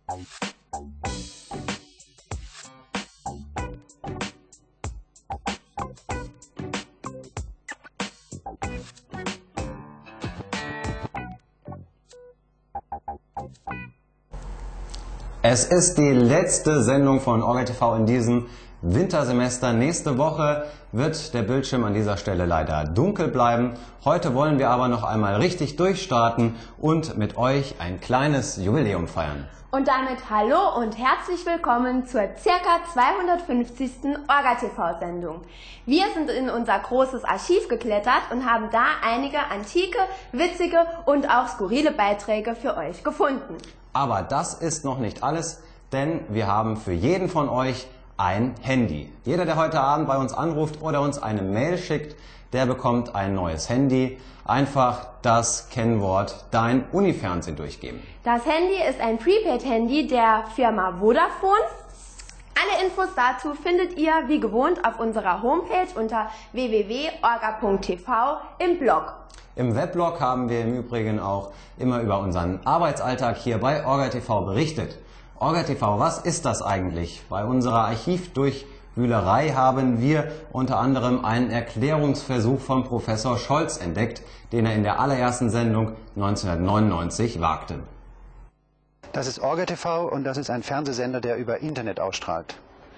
Es ist die letzte Sendung von OrgaTV in diesem Wintersemester. Nächste Woche wird der Bildschirm an dieser Stelle leider dunkel bleiben. Heute wollen wir aber noch einmal richtig durchstarten und mit euch ein kleines Jubiläum feiern. Und damit hallo und herzlich willkommen zur ca. 250. OrgaTV-Sendung. Wir sind in unser großes Archiv geklettert und haben da einige antike, witzige und auch skurrile Beiträge für euch gefunden. Aber das ist noch nicht alles, denn wir haben für jeden von euch ein Handy. Jeder, der heute Abend bei uns anruft oder uns eine Mail schickt, der bekommt ein neues Handy. Einfach das Kennwort Dein Unifernsehen durchgeben. Das Handy ist ein Prepaid-Handy der Firma Vodafone. Alle Infos dazu findet ihr wie gewohnt auf unserer Homepage unter www.orga.tv im Blog. Im Weblog haben wir im Übrigen auch immer über unseren Arbeitsalltag hier bei OrgaTV berichtet. OrgaTV, was ist das eigentlich? Bei unserer Archivdurchwühlerei haben wir unter anderem einen Erklärungsversuch von Professor Scholz entdeckt, den er in der allerersten Sendung 1999 wagte. Das ist OrgaTV und das ist ein Fernsehsender, der über Internet ausstrahlt.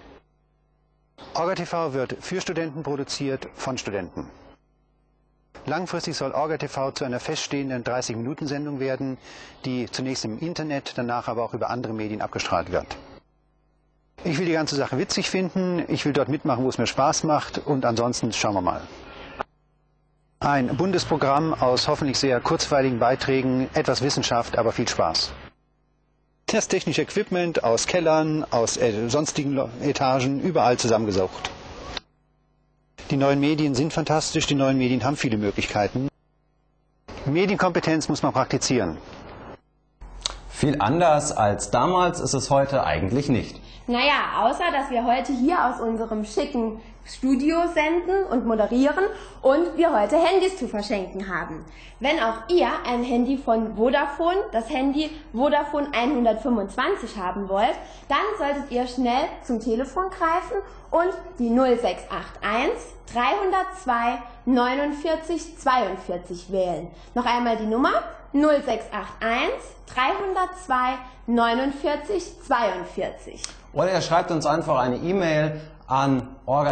OrgaTV wird für Studenten produziert, von Studenten. Langfristig soll OrgaTV zu einer feststehenden 30-Minuten-Sendung werden, die zunächst im Internet, danach aber auch über andere Medien abgestrahlt wird. Ich will die ganze Sache witzig finden, ich will dort mitmachen, wo es mir Spaß macht und ansonsten schauen wir mal. Ein buntes Programm aus hoffentlich sehr kurzweiligen Beiträgen, etwas Wissenschaft, aber viel Spaß. Das technische Equipment aus Kellern, aus sonstigen Etagen, überall zusammengesaugt. Die neuen Medien sind fantastisch, die neuen Medien haben viele Möglichkeiten. Medienkompetenz muss man praktizieren. Viel anders als damals ist es heute eigentlich nicht. Naja, außer dass wir heute hier aus unserem schicken Studio senden und moderieren und wir heute Handys zu verschenken haben. Wenn auch ihr ein Handy von Vodafone, das Handy Vodafone 125 haben wollt, dann solltet ihr schnell zum Telefon greifen und die 0681 302 49 42 wählen. Noch einmal die Nummer 0681 302 49 42. Oder ihr schreibt uns einfach eine E-Mail an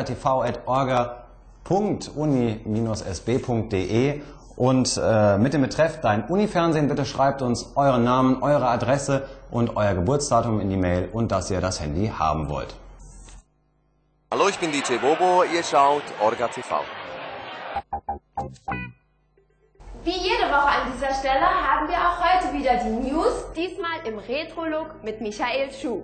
orgatv@orga.uni-sb.de und mit dem Betreff Dein Unifernsehen bitte schreibt uns euren Namen, eure Adresse und euer Geburtsdatum in die Mail und dass ihr das Handy haben wollt. Hallo, ich bin DJ Bobo, ihr schaut OrgaTV. Wie jede Woche an dieser Stelle haben wir auch heute wieder die News, diesmal im Retro-Look mit Michael Schub.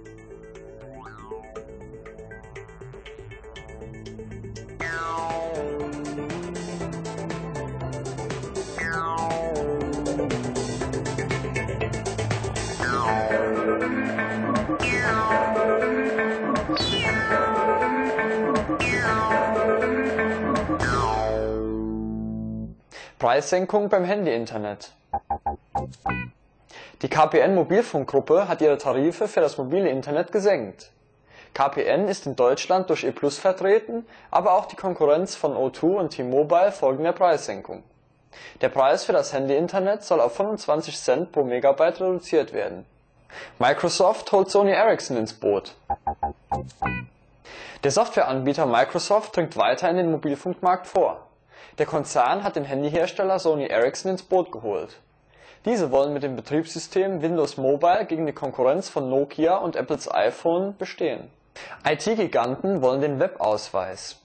Preissenkung beim Handy-Internet. Die KPN-Mobilfunkgruppe hat ihre Tarife für das mobile Internet gesenkt. KPN ist in Deutschland durch E+ vertreten, aber auch die Konkurrenz von O2 und T-Mobile folgen der Preissenkung. Der Preis für das Handy-Internet soll auf 25 Cent pro Megabyte reduziert werden. Microsoft holt Sony Ericsson ins Boot. Der Softwareanbieter Microsoft dringt weiter in den Mobilfunkmarkt vor. Der Konzern hat den Handyhersteller Sony Ericsson ins Boot geholt. Diese wollen mit dem Betriebssystem Windows Mobile gegen die Konkurrenz von Nokia und Apples iPhone bestehen. IT-Giganten wollen den Webausweis.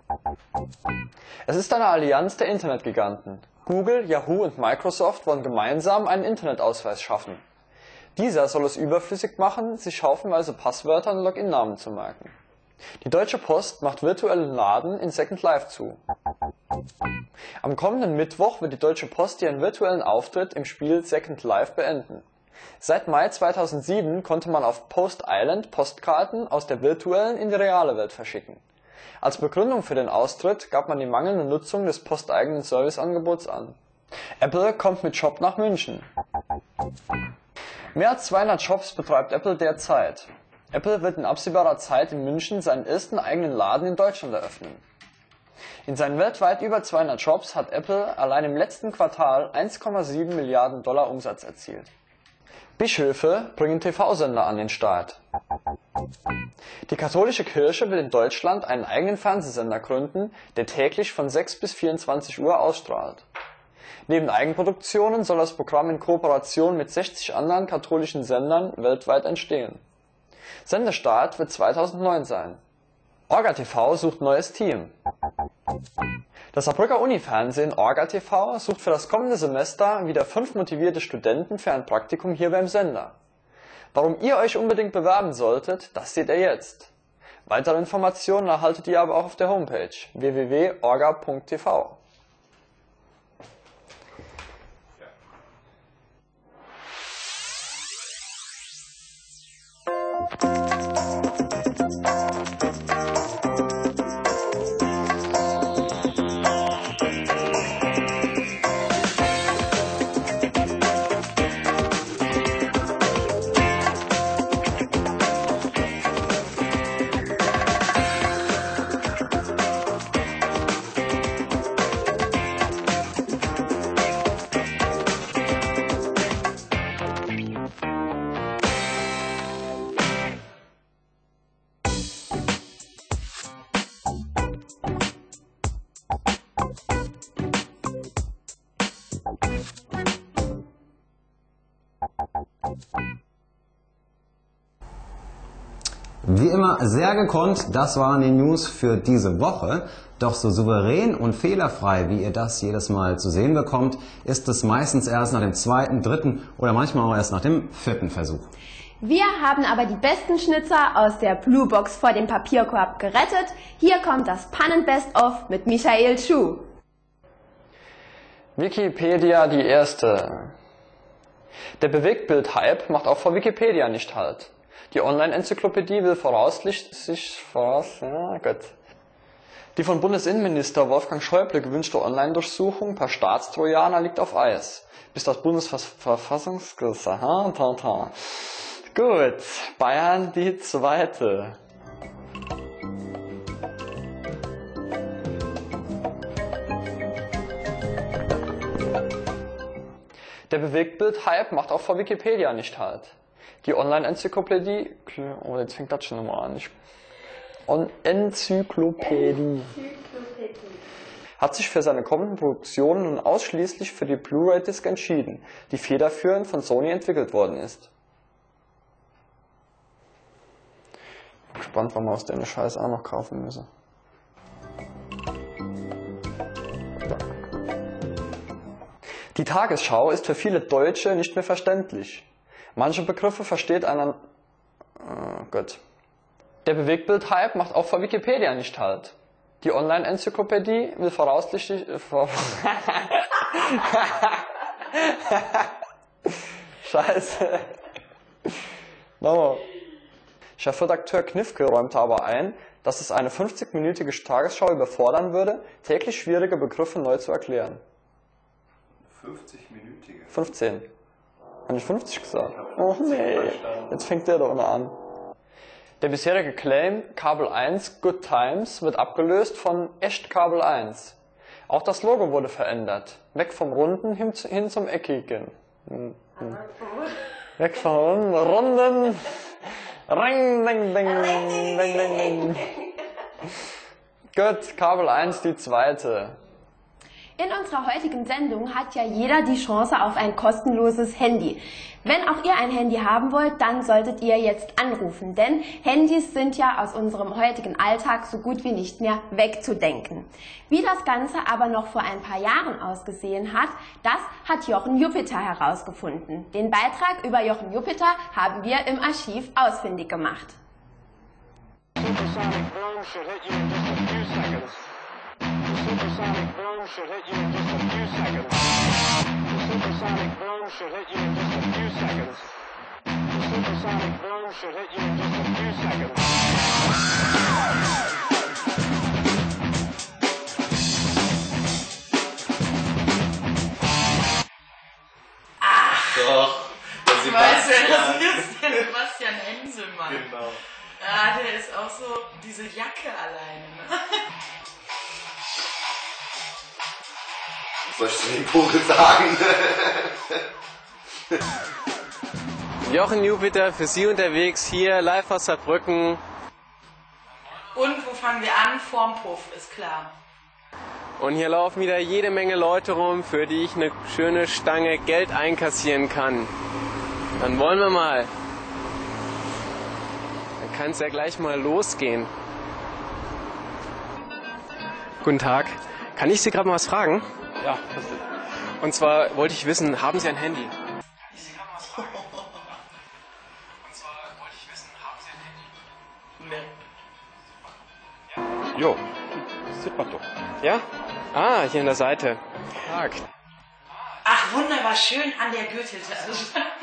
Es ist eine Allianz der Internetgiganten. Google, Yahoo und Microsoft wollen gemeinsam einen Internetausweis schaffen. Dieser soll es überflüssig machen, sich haufenweise Passwörter und Login-Namen zu merken. Die Deutsche Post macht virtuellen Laden in Second Life zu. Am kommenden Mittwoch wird die Deutsche Post ihren virtuellen Auftritt im Spiel Second Life beenden. Seit Mai 2007 konnte man auf Post Island Postkarten aus der virtuellen in die reale Welt verschicken. Als Begründung für den Austritt gab man die mangelnde Nutzung des posteigenen Serviceangebots an. Apple kommt mit Shop nach München. Mehr als 200 Shops betreibt Apple derzeit. Apple wird in absehbarer Zeit in München seinen ersten eigenen Laden in Deutschland eröffnen. In seinen weltweit über 200 Shops hat Apple allein im letzten Quartal 1,7 Milliarden $ Umsatz erzielt. Bischöfe bringen TV-Sender an den Start. Die katholische Kirche will in Deutschland einen eigenen Fernsehsender gründen, der täglich von 6 bis 24 Uhr ausstrahlt. Neben Eigenproduktionen soll das Programm in Kooperation mit 60 anderen katholischen Sendern weltweit entstehen. Sendestart wird 2009 sein. OrgaTV sucht neues Team. Das Saarbrücker Uni-Fernsehen OrgaTV sucht für das kommende Semester wieder 5 motivierte Studenten für ein Praktikum hier beim Sender. Warum ihr euch unbedingt bewerben solltet, das seht ihr jetzt. Weitere Informationen erhaltet ihr aber auch auf der Homepage www.orga.tv. Wie immer sehr gekonnt, das waren die News für diese Woche. Doch so souverän und fehlerfrei, wie ihr das jedes Mal zu sehen bekommt, ist es meistens erst nach dem 2., 3. oder manchmal auch erst nach dem 4. Versuch. Wir haben aber die besten Schnitzer aus der Blue Box vor dem Papierkorb gerettet. Hier kommt das Pannen-Best-of mit Michael Schuh. Wikipedia die erste. Der Bewegtbild-Hype macht auch vor Wikipedia nicht Halt. Die Online-Enzyklopädie will Die von Bundesinnenminister Wolfgang Schäuble gewünschte Online-Durchsuchung per Staatstrojaner liegt auf Eis, bis das Bundesverfassungsgericht. Gut, Bayern die zweite. Der Bewegtbild-Hype macht auch vor Wikipedia nicht Halt. Die Online-Enzyklopädie, oh, jetzt fängt das schon nochmal an. Enzyklopädie hat sich für seine kommenden Produktionen nun ausschließlich für die Blu-ray-Disc entschieden, die federführend von Sony entwickelt worden ist. Ich bin gespannt, wann wir aus dem Scheiß auch noch kaufen müssen. Die Tagesschau ist für viele Deutsche nicht mehr verständlich. Manche Begriffe versteht einer... Gut. Der Bewegtbild-Hype macht auch vor Wikipedia nicht Halt. Die Online-Enzyklopädie will voraussichtlich... Scheiße. Nochmal. Chefredakteur Knifke räumte aber ein, dass es eine 50-minütige Tagesschau überfordern würde, täglich schwierige Begriffe neu zu erklären. 50-minütige? 15. Habe ich 50 gesagt? Oh nee, jetzt fängt der doch noch an. Der bisherige Claim Kabel 1 Good Times wird abgelöst von Echt Kabel 1. Auch das Logo wurde verändert. Weg vom Runden hin zum Eckigen. Weg vom Runden. Ring, ding, ding, ding, ding, ding. Gut, Kabel 1 die zweite. In unserer heutigen Sendung hat ja jeder die Chance auf ein kostenloses Handy. Wenn auch ihr ein Handy haben wollt, dann solltet ihr jetzt anrufen, denn Handys sind ja aus unserem heutigen Alltag so gut wie nicht mehr wegzudenken. Wie das Ganze aber noch vor ein paar Jahren ausgesehen hat, das hat Jochen Jupiter herausgefunden. Den Beitrag über Jochen Jupiter haben wir im Archiv ausfindig gemacht. Supersonic boom should hit you in just a few seconds. The supersonic boom should hit you in just a few seconds. The supersonic boom should hit you in just a few seconds. The supersonic boom should hit you in just a few seconds. Doch, das Ich weiß ist der Sebastian Henselmann. Genau. Ja, der ist auch so diese Jacke alleine. Ne? Soll ich zu den Vogel sagen? Jochen Jupiter für Sie unterwegs, hier live aus Saarbrücken. Und wo fangen wir an? Vorm Puff, ist klar. Und hier laufen wieder jede Menge Leute rum, für die ich eine schöne Stange Geld einkassieren kann. Dann wollen wir mal. Dann kann es ja gleich mal losgehen. Guten Tag. Kann ich Sie gerade mal was fragen? Ja. Und zwar wollte ich wissen, haben Sie ein Handy? Jo, das sieht man doch. Ja? Ah, hier an der Seite. Tag. Ach, wunderbar schön an der Gürteltasche.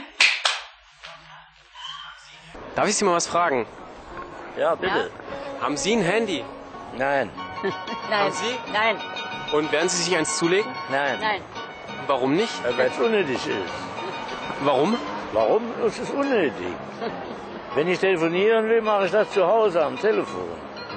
Darf ich Sie mal was fragen? Ja, bitte. Haben Sie ein Handy? Nein. Haben Sie? Nein. Und werden Sie sich eins zulegen? Nein. Nein. Warum nicht? Weil es unnötig ist. Warum? Warum? Es ist unnötig. Wenn ich telefonieren will, mache ich das zu Hause am Telefon.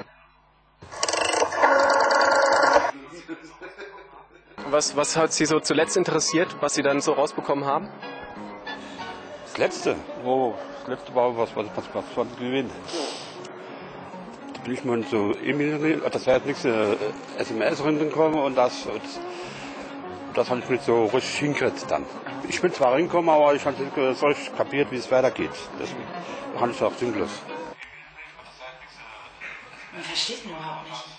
Was hat Sie so zuletzt interessiert, was Sie dann so rausbekommen haben? Das Letzte? Das Letzte war was gewinnt. Da bin ich mal so E-Mail, das war jetzt nichts SMS reingekommen und das habe ich nicht so richtig hingekriegt dann. Ich bin zwar reingekommen, aber ich habe nicht so richtig kapiert, wie es weitergeht. Deswegen habe ich auch sinnlos. Man versteht ihn überhaupt nicht.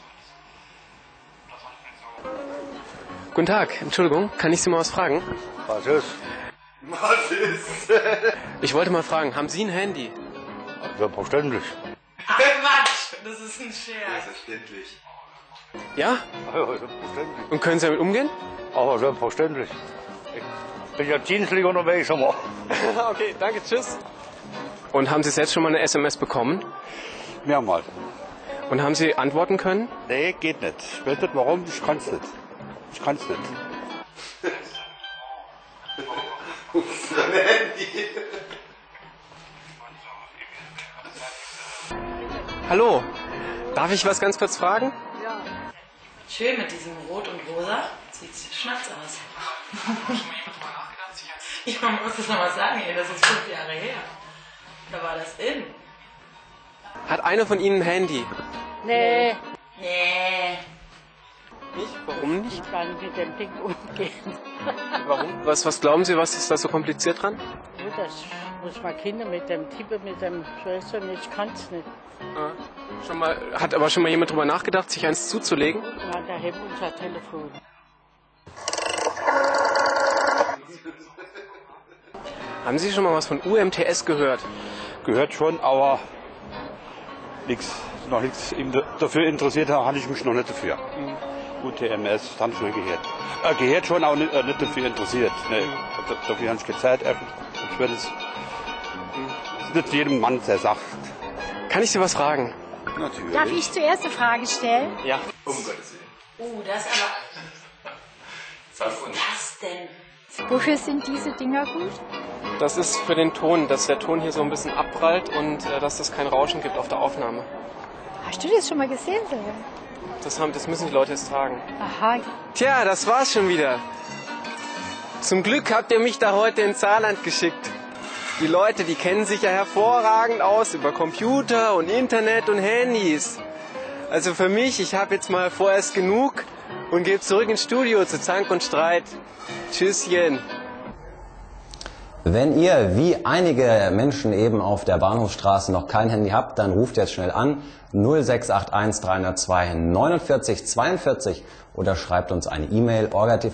Guten Tag, Entschuldigung, kann ich Sie mal was fragen? Was ist? Was ist? Ich wollte mal fragen, haben Sie ein Handy? Selbstverständlich. Ach Quatsch, das ist ein Scherz. Selbstverständlich. Ja? Ja, selbstverständlich. Und können Sie damit umgehen? Aber selbstverständlich. Ich bin ja dienstlich unterwegs, aber. Okay, danke, tschüss. Und haben Sie selbst schon mal eine SMS bekommen? Mehrmals. Und haben Sie antworten können? Nee, geht nicht. Ich weiß nicht warum, ich kann es nicht. Ich kann es nicht. Hallo, darf ich was ganz kurz fragen? Ja. Schön mit diesem Rot und Rosa. Sieht schnatz aus. Ich muss das nochmal sagen, ey, das ist 5 Jahre her. Da war das in. Hat einer von Ihnen ein Handy? Nee. Nee. Nicht? Warum nicht? Ich kann mit dem Ding umgehen. Warum? Was glauben Sie, was ist da so kompliziert dran? Das muss man kennen mit dem Tippen, mit dem Schwester. Ich kann es nicht. Hat aber schon mal jemand drüber nachgedacht, sich eins zuzulegen? Ja, da haben wir unser Telefon. Haben Sie schon mal was von UMTS gehört? Gehört schon, aber noch nichts dafür interessiert, habe ich mich noch nicht dafür. UTMS, das habe ich schon gehört. Gehört schon, aber nicht dafür interessiert. Nee, dafür habe ich keine Zeit. Ich werde es nicht jedem Mann, der sagt. Kann ich Sie was fragen? Natürlich. Darf ich zuerst eine Frage stellen? Ja. Um Gottes Willen. Das aber. Was ist das denn? Wofür sind diese Dinger gut? Das ist für den Ton, dass der Ton hier so ein bisschen abprallt und dass es kein Rauschen gibt auf der Aufnahme. Hast du das schon mal gesehen, Silvia? Das müssen die Leute jetzt tragen. Aha. Tja, das war's schon wieder. Zum Glück habt ihr mich da heute ins Saarland geschickt. Die Leute, die kennen sich ja hervorragend aus über Computer und Internet und Handys. Also für mich, ich habe jetzt mal vorerst genug und gehe zurück ins Studio zu Zank und Streit. Tschüsschen. Wenn ihr, wie einige Menschen eben auf der Bahnhofsstraße, noch kein Handy habt, dann ruft jetzt schnell an 0681 302 49 42 oder schreibt uns eine E-Mail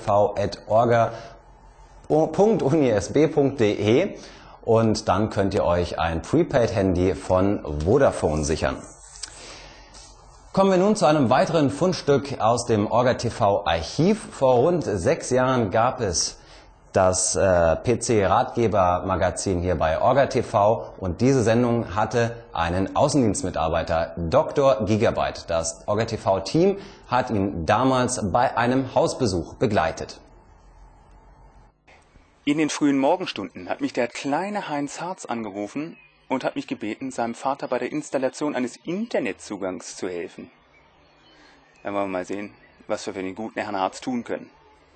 orgatv@orga.unisb.de und dann könnt ihr euch ein Prepaid-Handy von Vodafone sichern. Kommen wir nun zu einem weiteren Fundstück aus dem OrgaTV-Archiv. Vor rund 6 Jahren gab es das PC-Ratgeber-Magazin hier bei OrgaTV und diese Sendung hatte einen Außendienstmitarbeiter, Dr. Gigabyte. Das OrgaTV-Team hat ihn damals bei einem Hausbesuch begleitet. In den frühen Morgenstunden hat mich der kleine Heinz Harz angerufen und hat mich gebeten, seinem Vater bei der Installation eines Internetzugangs zu helfen. Dann wollen wir mal sehen, was wir für den guten Herrn Harz tun können.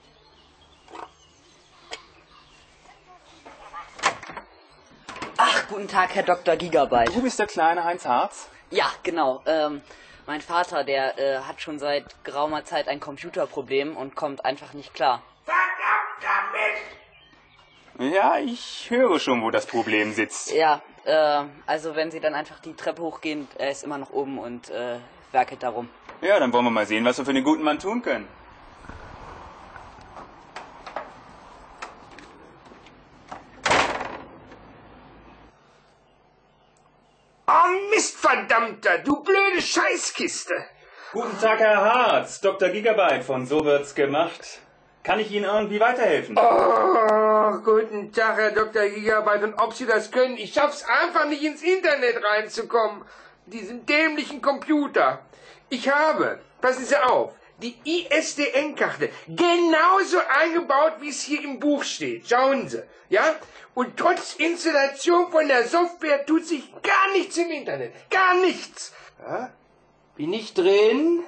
Ach, guten Tag, Herr Dr. Gigabyte. Du bist der kleine Heinz Harz? Ja, genau. Mein Vater, der hat schon seit geraumer Zeit ein Computerproblem und kommt einfach nicht klar. Verdammt damit! Ja, ich höre schon, wo das Problem sitzt. Ja, also wenn Sie dann einfach die Treppe hochgehen, er ist immer noch oben und werkelt darum. Ja, dann wollen wir mal sehen, was wir für den guten Mann tun können. Oh Mist, verdammter, du blöde Scheißkiste! Guten Tag, Herr Harz, Dr. Gigabyte von So wird's gemacht. Kann ich Ihnen irgendwie weiterhelfen? Oh, guten Tag, Herr Dr. Gigabyte, und ob Sie das können, ich schaff's einfach nicht ins Internet reinzukommen. Diesen dämlichen Computer. Ich habe, passen Sie auf, die ISDN-Karte genauso eingebaut, wie es hier im Buch steht. Schauen Sie, ja? Und trotz Installation von der Software tut sich gar nichts im Internet. Gar nichts. Ja? Bin ich drin?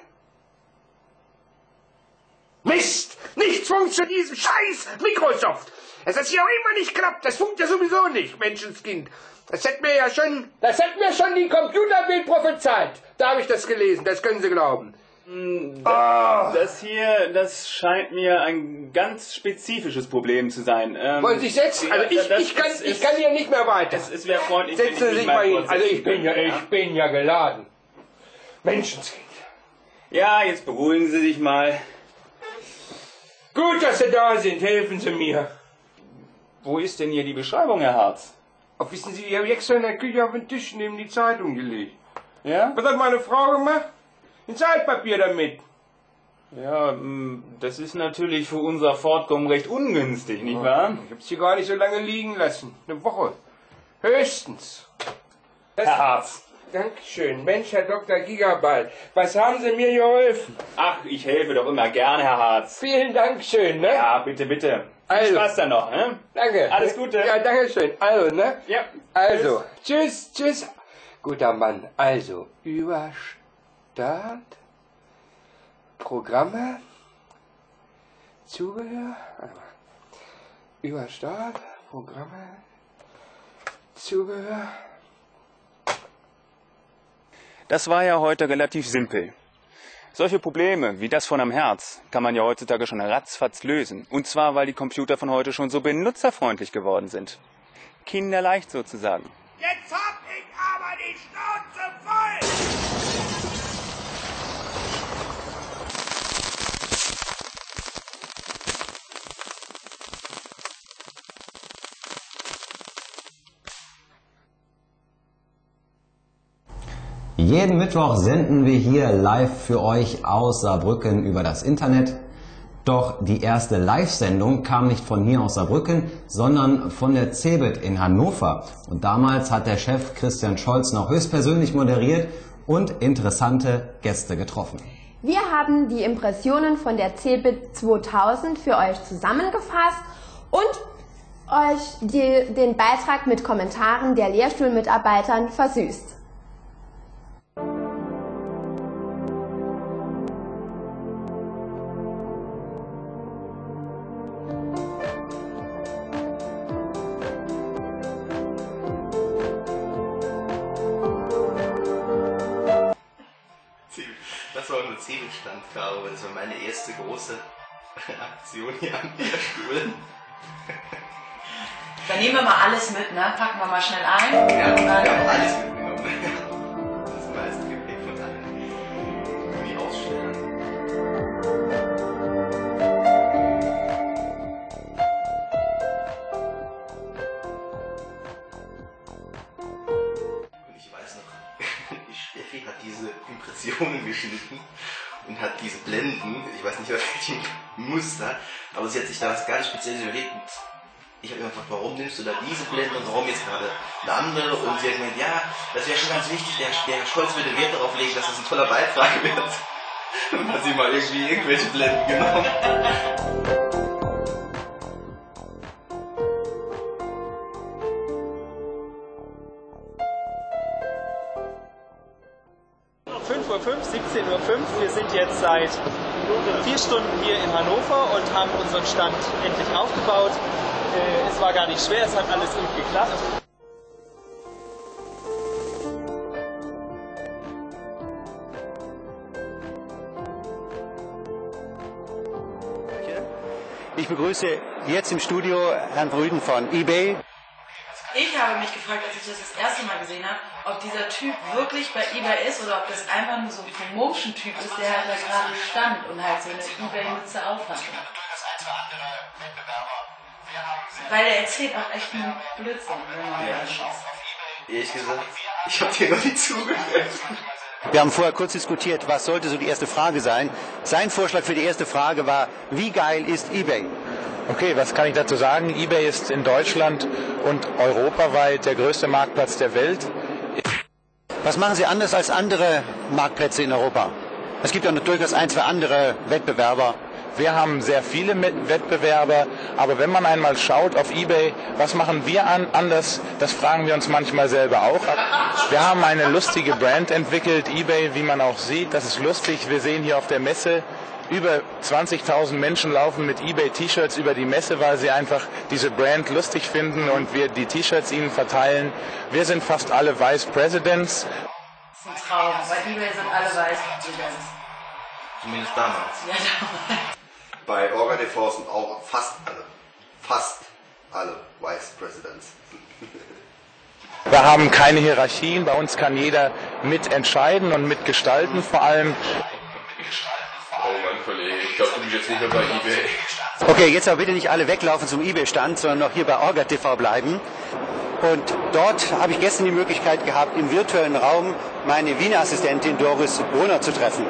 Mist! Nichts funktioniert in diesem Scheiß Microsoft! Dass das hier auch immer nicht klappt, das funktioniert ja sowieso nicht, Menschenskind. Das hat mir schon die Computerbild prophezeit. Da habe ich das gelesen, das können Sie glauben. Das hier, das scheint mir ein ganz spezifisches Problem zu sein. Wollen Sie sich setzen? Also ich kann hier nicht mehr weiter. Es wäre freundlich, setzen Sie sich mal hin. Also ich bin ja geladen. Menschenskind. Ja, jetzt beruhigen Sie sich mal. Gut, dass Sie da sind. Helfen Sie mir. Wo ist denn hier die Beschreibung, Herr Harz? Ach, wissen Sie, die habe ich extra in der Küche auf den Tisch neben die Zeitung gelegt. Ja? Was hat meine Frau gemacht? Ein Zeitpapier damit. Ja, das ist natürlich für unser Fortkommen recht ungünstig, nicht wahr? Ich habe sie gar nicht so lange liegen lassen. Eine Woche. Höchstens. Herr Harz. Dankeschön. Mensch, Herr Dr. Gigabyte, was haben Sie mir geholfen? Ach, ich helfe doch immer gerne, Herr Harz. Vielen Dank schön, ne? Ja, bitte, bitte. Also, viel Spaß dann noch, ne? Danke. Alles Gute. Ja, danke schön. Also, ne? Ja. Also, tschüss. Guter Mann. Also, über Start, Programme, Zubehör, über Start, Programme, Zubehör. Das war ja heute relativ simpel. Solche Probleme wie das von am Herz kann man ja heutzutage schon ratzfatz lösen. Und zwar, weil die Computer von heute schon so benutzerfreundlich geworden sind. Kinderleicht sozusagen. Jetzt hab ich aber die Schnauze voll! Jeden Mittwoch senden wir hier live für euch aus Saarbrücken über das Internet. Doch die erste Live-Sendung kam nicht von hier aus Saarbrücken, sondern von der CeBIT in Hannover. Und damals hat der Chef Christian Scholz noch höchstpersönlich moderiert und interessante Gäste getroffen. Wir haben die Impressionen von der CeBIT 2000 für euch zusammengefasst und euch den Beitrag mit Kommentaren der Lehrstuhlmitarbeitern versüßt. Das war eine CeBIT-Standkarte, das war meine erste große Aktion hier am Lehrstuhl. Dann nehmen wir mal alles mit, ne? Packen wir mal schnell ein. Ja, wir haben alles mitgenommen. Das meiste Gepäck von allen Uni-Ausstellern. Und ich weiß noch, Steffi hat diese Impressionen geschnitten und hat diese Blenden, ich weiß nicht, welche Muster, aber sie hat sich da was ganz Spezielles überlegt. Ich habe immer gefragt, warum nimmst du da diese Blende und warum jetzt gerade eine andere? Und sie hat gemeint, ja, das wäre schon ganz wichtig, der Scholz würde Wert darauf legen, dass das ein toller Beitrag wird. Und hat sie mal irgendwie irgendwelche Blenden genommen. vor 5, 17:05 Uhr. Wir sind jetzt seit 4 Stunden hier in Hannover und haben unseren Stand endlich aufgebaut. Es war gar nicht schwer, es hat alles gut geklappt. Ich begrüße jetzt im Studio Herrn Brüden von eBay. Ich habe mich gefragt, als ich das erste Mal gesehen habe, ob dieser Typ wirklich bei eBay ist oder ob das einfach nur so ein Promotion-Typ ist, der halt da gerade stand und halt so eine eBay-Mütze aufhatte. Weil er erzählt auch echt einen Blödsinn, wenn man ehrlich ist. Ehrlich gesagt, ich habe dir noch nicht zugehört. Wir haben vorher kurz diskutiert, was sollte so die erste Frage sein. Sein Vorschlag für die erste Frage war, wie geil ist eBay? Okay, was kann ich dazu sagen? eBay ist in Deutschland und europaweit der größte Marktplatz der Welt. Was machen Sie anders als andere Marktplätze in Europa? Es gibt ja noch durchaus ein, zwei andere Wettbewerber. Wir haben sehr viele Wettbewerber, aber wenn man einmal schaut auf eBay, was machen wir anders, das fragen wir uns manchmal selber auch. Wir haben eine lustige Brand entwickelt, eBay, wie man auch sieht, das ist lustig. Wir sehen hier auf der Messe, über 20.000 Menschen laufen mit eBay-T-Shirts über die Messe, weil sie einfach diese Brand lustig finden und wir die T-Shirts ihnen verteilen. Wir sind fast alle Vice Presidents. Das ist ein Traum, bei eBay sind alle Vice Presidents. Zumindest damals. Ja, damals. Bei OrgaTV sind auch fast alle Vice Presidents. Wir haben keine Hierarchien, bei uns kann jeder mitentscheiden und mitgestalten vor allem. Oh Mann, Kollege, ich glaube, du bist jetzt nicht mehr bei eBay. Okay, jetzt aber bitte nicht alle weglaufen zum eBay-Stand, sondern noch hier bei OrgaTV bleiben. Und dort habe ich gestern die Möglichkeit gehabt, im virtuellen Raum meine Wiener Assistentin Doris Brunner zu treffen.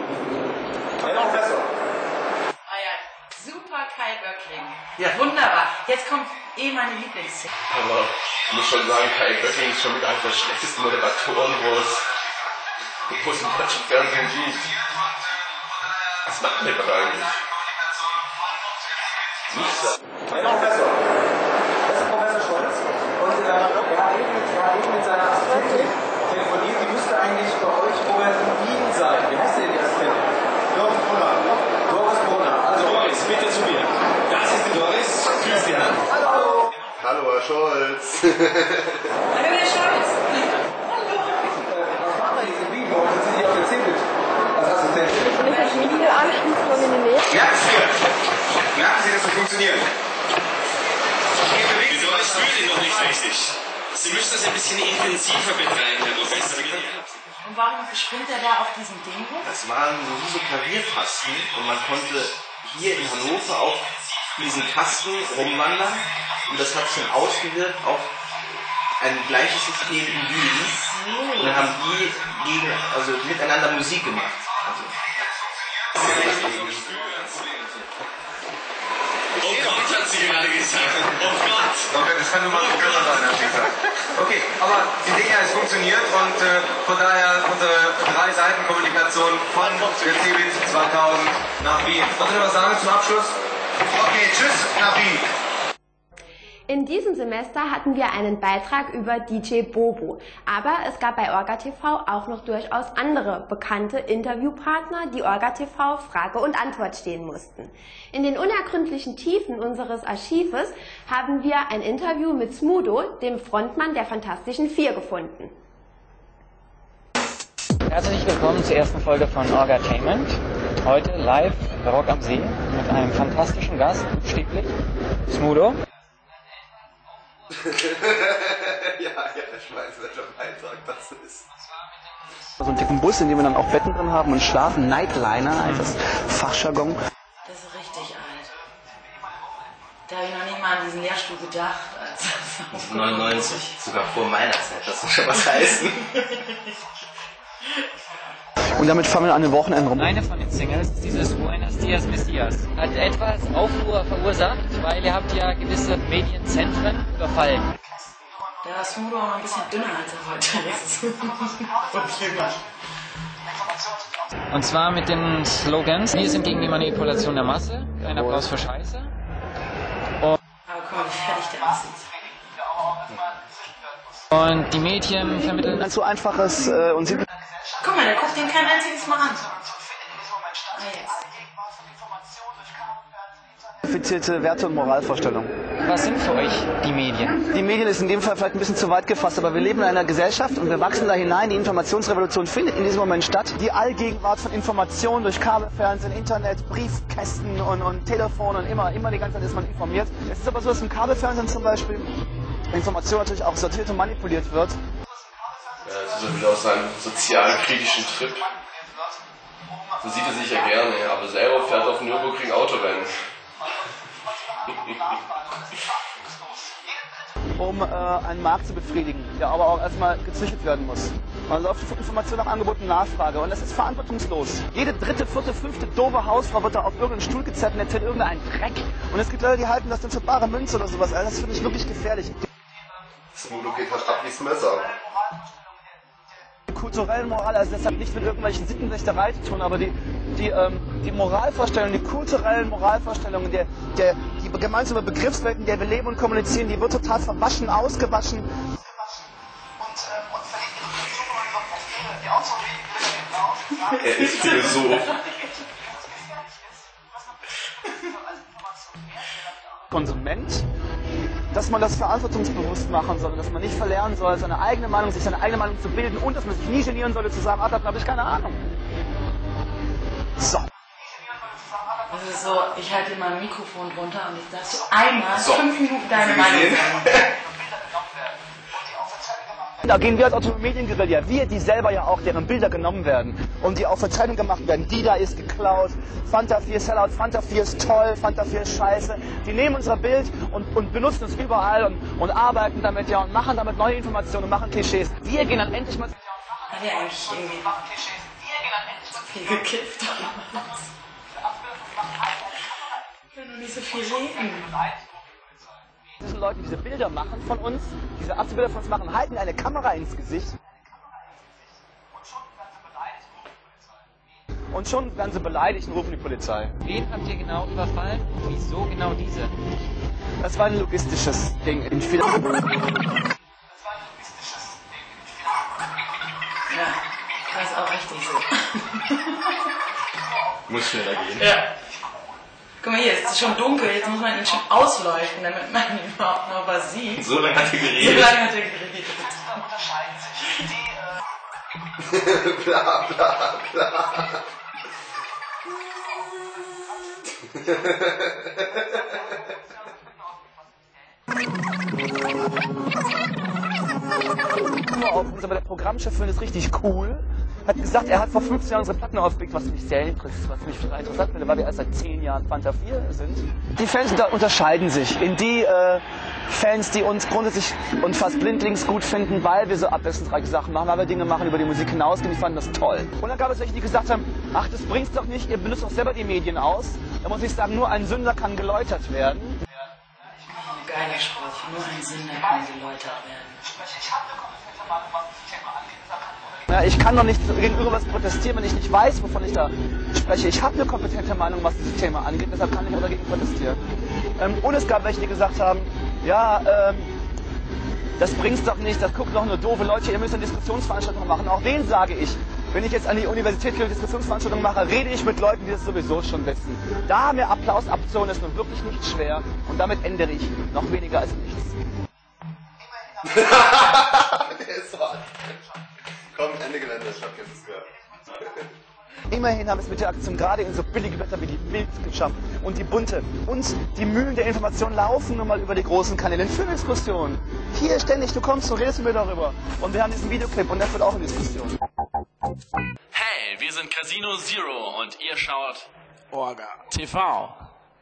Super Kai Böckling. Ja. Wunderbar. Jetzt kommt meine Lieblingsszene. Aber ich muss schon sagen, Kai Böckling ist schon mit einer der schlechtesten Moderatoren, wo es im deutschen Fernsehen gibt. Was macht der doch eigentlich? Nichts. Mein Professor. Das ist Professor Scholz. Und er hat eben mit seiner Assistentin telefoniert. Die müsste eigentlich bei euch Robert Wien sein. Wie heißt denn die Assistentin? Doris Brunner. Doris Brunner. Also Doris, bitte zu mir. Das ist die Doris. Christian. Hallo. Hallo, Herr Scholz. Hallo, Herr Scholz. Was macht eigentlich in Wien? Warum sind Sie auf der Zielbild? Als Assistentin? Merken Sie, dass das funktioniert? Die Doris fühlt ihn noch nicht richtig. Sie müssen das ein bisschen intensiver betreiben, Herr Professor. Und warum springt er da auf diesem Ding hoch? Das waren so Klaviertasten und man konnte hier in Hannover auf diesen Tasten rumwandern und das hat sich dann ausgewirkt auf ein gleiches System in Wien. Und dann haben die miteinander Musik gemacht. Oh Gott, hat sie gerade gesagt. Oh Gott. Okay, das kann nur mal ein Kürzer sein, hat sie gesagt. Okay, aber Sie sehen ja, es funktioniert und von daher unsere 3 Seiten Kommunikation von der CeBIT 2000 nach Wien. Wollen Sie noch was sagen zum Abschluss? Okay, tschüss nach Wien. In diesem Semester hatten wir einen Beitrag über DJ Bobo, aber es gab bei OrgaTV auch noch durchaus andere bekannte Interviewpartner, die OrgaTV Frage und Antwort stehen mussten. In den unergründlichen Tiefen unseres Archives haben wir ein Interview mit Smudo, dem Frontmann der Fantastischen Vier, gefunden. Herzlich willkommen zur ersten Folge von Orgatainment. Heute live bei Rock am See mit einem fantastischen Gast, buchstäblich, Smudo. ja, ich weiß, welcher Beitrag das ist. So einen dicken Bus, in dem wir dann auch Betten drin haben und schlafen. Nightliner, als Fachjargon. Das ist richtig alt. Da habe ich noch nicht mal an diesen Lehrstuhl gedacht. Das ist 99, sogar vor meiner Zeit, das muss schon was heißen. Und damit fahren wir an den Wochenenden rum. Eine von den Singles ist dieses Buenos Dias Messias. Hat etwas Aufruhr verursacht, weil ihr habt ja gewisse Medienzentren überfallen. Da ist Smudo noch ein bisschen dünner, als er heute ist. Und zwar mit den Slogans: Wir sind gegen die Manipulation der Masse. Ein Applaus für Scheiße. Aber guck mal, wie fertig der aussieht. Und die Medien vermitteln ein so einfaches und simples. Guck mal, der guckt den kein einziges Mal an. Ah, jetzt. Fixierte Werte und Moralvorstellungen. Was sind für euch die Medien? Die Medien ist in dem Fall vielleicht ein bisschen zu weit gefasst, aber wir leben in einer Gesellschaft und wir wachsen da hinein. Die Informationsrevolution findet in diesem Moment statt. Die Allgegenwart von Informationen durch Kabelfernsehen, Internet, Briefkästen und Telefon und immer die ganze Zeit ist man informiert. Es ist aber so, dass im Kabelfernsehen zum Beispiel Information natürlich auch sortiert und manipuliert wird. Ja, das ist wieder aus seinem sozialkritischen Trip. So sieht er sich ja gerne, aber selber fährt auf Nürburgring Autorennen. Um einen Markt zu befriedigen, der aber auch erstmal gezüchtet werden muss. Man läuft von Information nach Angebot und Nachfrage und das ist verantwortungslos. Jede dritte, vierte, fünfte doofe Hausfrau wird da auf irgendeinen Stuhl gezerrt und erzählt irgendeinen Dreck. Und es gibt Leute, die halten das dann für bare Münze oder sowas. Also das finde ich wirklich gefährlich. Smudo geht halt ab wie's Messer. Die kulturelle Moral, also das hat nichts mit irgendwelchen Sittenwächterei zu tun, aber die Moralvorstellungen, die kulturellen Moralvorstellungen, die gemeinsame Begriffswelt, in der wir leben und kommunizieren, die wird total verwaschen, ausgewaschen. Er ist Philosoph. Konsument, dass man das verantwortungsbewusst machen soll, dass man nicht verlernen soll, sich seine eigene Meinung zu bilden und dass man sich nie genieren sollte zu sagen, davon habe ich keine Ahnung. So. Das ist so, ich halte mal ein Mikrofon runter und jetzt darfst du einmal 5 Minuten deine Meinung sagen. Da gehen wir als Autonome Medienguerilla, wir, die selber ja auch, deren Bilder genommen werden und die auch für Zeitung gemacht werden. Die da ist geklaut, Fanta 4 Sellout, Fanta 4 ist toll, Fanta 4 ist scheiße. Die nehmen unser Bild und benutzen es überall und arbeiten damit ja und machen damit neue Informationen und machen Klischees. Wir gehen dann endlich mal... Hat er eigentlich irgendwie zu viel gekifft? Ich will nur nicht so viel reden. Diese Leute, die diese Bilder machen von uns, diese Abzubilder von uns machen, halten eine Kamera ins Gesicht. Und schon werden sie beleidigt und rufen die Polizei. Wen habt ihr genau überfallen und wieso genau diese? Das war ein logistisches Ding. Ja, das ist auch richtig so. Muss schneller gehen. Ja. Guck mal hier, es ist schon dunkel, jetzt muss man ihn schon ausleuchten, damit man ihn überhaupt noch was sieht. So lange hat er geredet. So lange hat er geredet. Bla bla bla. Aber der Programmchef findet es richtig cool. Hat gesagt, er hat vor 15 Jahren unsere Platten aufgelegt, was mich sehr interessiert, was mich total interessant finde, weil wir erst seit 10 Jahren Fanta 4 sind. Die Fans unterscheiden sich in die Fans, die uns grundsätzlich und fast blindlings gut finden, weil wir so abwechslungsreiche Sachen machen, weil wir Dinge machen, über die Musik hinausgehen, die fanden das toll. Und dann gab es welche, die gesagt haben, ach, das bringt's doch nicht, ihr benutzt doch selber die Medien aus. Da muss ich sagen, nur ein Sünder kann geläutert werden. Geiler Spruch, nur ein Sünder kann geläutert werden. Ja, ich kann doch nicht gegenüber was protestieren, wenn ich nicht weiß, wovon ich da spreche. Ich habe eine kompetente Meinung, was dieses Thema angeht, deshalb kann ich auch dagegen protestieren. Und es gab welche, die gesagt haben, ja, das bringt's doch nicht, das gucken doch nur doofe Leute, ihr müsst eine Diskussionsveranstaltung machen. Auch denen sage ich, wenn ich jetzt an die Universität gehe und Diskussionsveranstaltungen mache, rede ich mit Leuten, die das sowieso schon wissen. Da mir Applaus abzuholen, ist nun wirklich nicht schwer und damit ändere ich noch weniger als nichts. Der ist hart. Komm, Ende Gelände, ich hab jetzt gehört. Immerhin haben wir es mit der Aktion gerade in so billige Blätter wie die Bild geschafft und die Bunte. Und die Mühlen der Information laufen nun mal über die großen Kanäle für Diskussionen. Hier ständig, du kommst und redest mit mir darüber. Und wir haben diesen Videoclip und der wird auch in Diskussion. Hey, wir sind Casino Zero und ihr schaut Orga TV.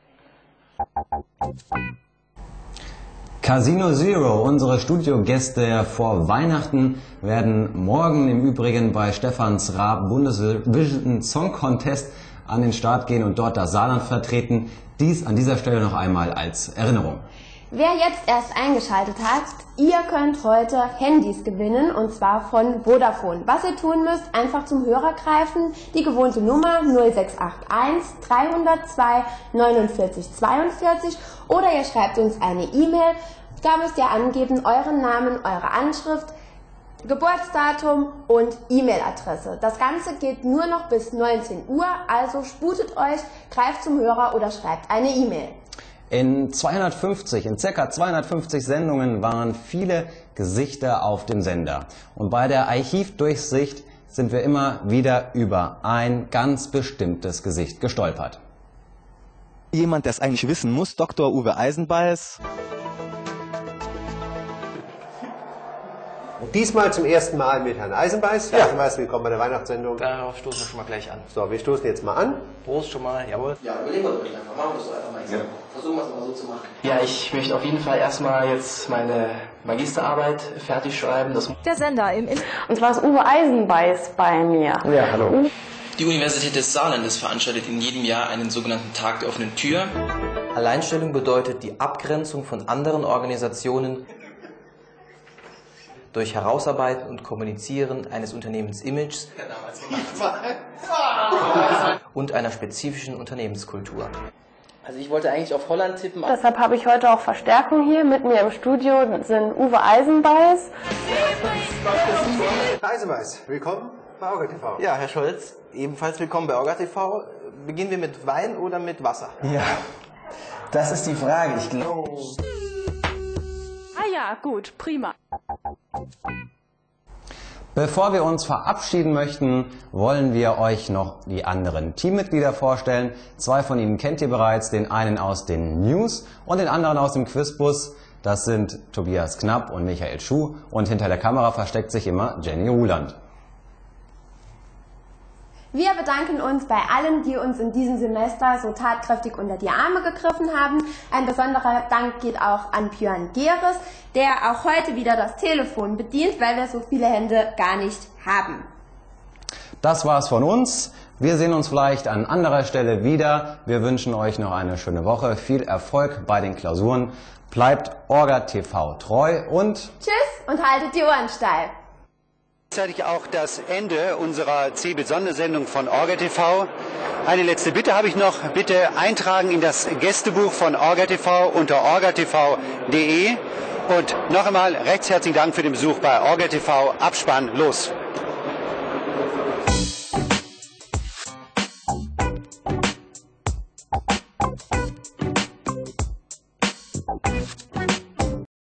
Casino Zero, unsere Studiogäste vor Weihnachten, werden morgen im Übrigen bei Stefans Raab Bundesvision Song Contest an den Start gehen und dort das Saarland vertreten. Dies an dieser Stelle noch einmal als Erinnerung. Wer jetzt erst eingeschaltet hat, ihr könnt heute Handys gewinnen und zwar von Vodafone. Was ihr tun müsst, einfach zum Hörer greifen, die gewohnte Nummer 0681 302 49 42 oder ihr schreibt uns eine E-Mail. Da müsst ihr angeben euren Namen, eure Anschrift, Geburtsdatum und E-Mail-Adresse. Das Ganze geht nur noch bis 19 Uhr, also sputet euch, greift zum Hörer oder schreibt eine E-Mail. In ca. 250 Sendungen waren viele Gesichter auf dem Sender. Und bei der Archivdurchsicht sind wir immer wieder über ein ganz bestimmtes Gesicht gestolpert. Jemand, der es eigentlich wissen muss, Dr. Uwe Eisenbeis. Diesmal zum ersten Mal mit Herrn Eisenbeis. Herr Eisenbeis, willkommen bei der Weihnachtssendung. Darauf stoßen wir schon mal gleich an. So, wir stoßen jetzt mal an. Prost schon mal, jawohl. Ja, überlegen wir doch einfach. Machen wir das doch einfach mal. Ja. Versuchen wir es mal so zu machen. Ja, ich möchte auf jeden Fall erstmal jetzt meine Magisterarbeit fertig schreiben. Der Sender im Und zwar ist Uwe Eisenbeis bei mir. Ja, hallo. Die Universität des Saarlandes veranstaltet in jedem Jahr einen sogenannten Tag der offenen Tür. Alleinstellung bedeutet die Abgrenzung von anderen Organisationen durch Herausarbeiten und Kommunizieren eines Unternehmensimages und einer spezifischen Unternehmenskultur. Also ich wollte eigentlich auf Holland tippen. Deshalb habe ich heute auch Verstärkung hier. Mit mir im Studio sind Uwe Eisenbeis. Herr Eisenbeis, willkommen bei Orga TV. Ja, Herr Scholz, ebenfalls willkommen bei Orga TV. Beginnen wir mit Wein oder mit Wasser? Ja, das ist die Frage. Ich glaube... Ah ja, gut, prima. Bevor wir uns verabschieden möchten, wollen wir euch noch die anderen Teammitglieder vorstellen. 2 von ihnen kennt ihr bereits, den einen aus den News und den anderen aus dem Quizbus. Das sind Tobias Knapp und Michael Schuh und hinter der Kamera versteckt sich immer Jenny Ruland. Wir bedanken uns bei allen, die uns in diesem Semester so tatkräftig unter die Arme gegriffen haben. Ein besonderer Dank geht auch an Björn Geres, der auch heute wieder das Telefon bedient, weil wir so viele Hände gar nicht haben. Das war's von uns. Wir sehen uns vielleicht an anderer Stelle wieder. Wir wünschen euch noch eine schöne Woche. Viel Erfolg bei den Klausuren. Bleibt Orga TV treu und tschüss und haltet die Ohren steif. Gleichzeitig auch das Ende unserer CeBIT-Sondersendung von Orga TV. Eine letzte Bitte habe ich noch. Bitte eintragen in das Gästebuch von Orga TV unter orgatv.de. Und noch einmal recht herzlichen Dank für den Besuch bei Orga TV. Abspann, los!